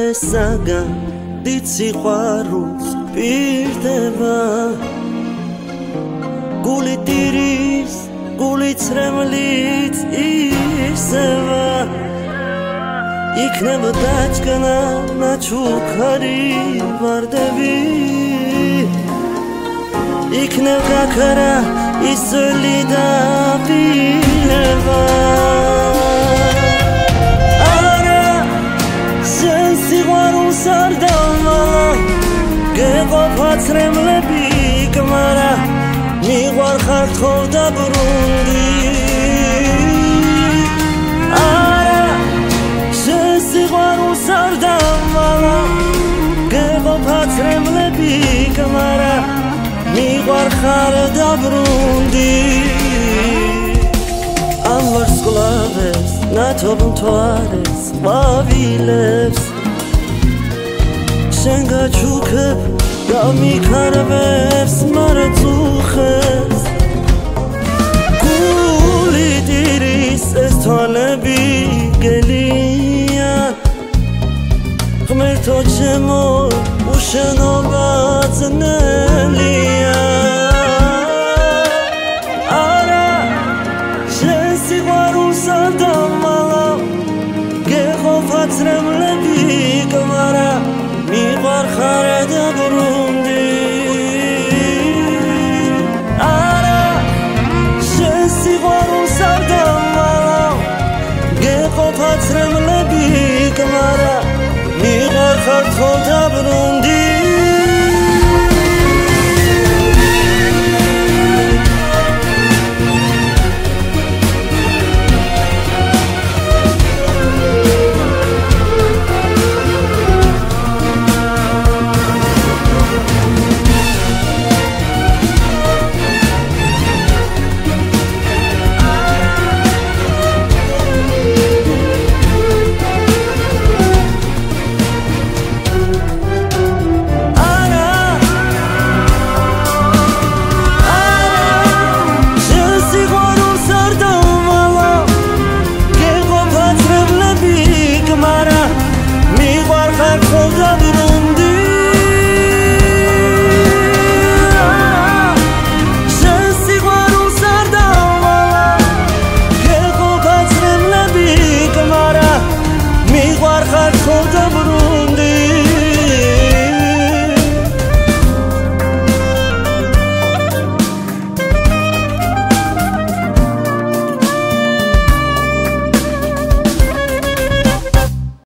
საგან დიდ სიყვარულს პირდება გული ტირის გული ცრემლით ისევა იქნება დაჭკნა ნაჩუქარი ვარდები იქნებ გაქარა ის ძველი დაპირება არა შენ სიყვარულს არ დავმალა გეყოფა ცრემლები კმარა მიყვარხარ თხოვ დაბრუნდი არა შენ სიყვარულს არ დავმალა გეყოფა ცრემლები კმარა მიყვარხარ დაბრუნდი ამ ვარსკვლავებს ნათობ მთვარეს ყვავილებს შენ გაჩუქებ გამიქარვებს მარწუხებს გული ტირის ეს თვალები გელიან ღმერთო ჩემო უშენობა ძნელია არა შენ სიყვარულს არ დავმალა გეყოფა ცრემლები კმარა მიყვარხარ დაბრუნდი არა შენ სიყვარულს არ დავმალა გეყოფა ცრემლები კმარა მიყვარხარ თხოვ დაბრუნდი